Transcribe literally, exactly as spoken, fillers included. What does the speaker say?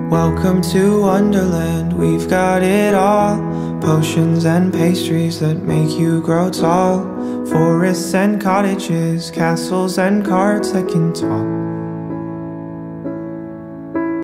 Welcome to Wonderland, we've got it all. Potions and pastries that make you grow tall. Forests and cottages, castles and carts that can talk.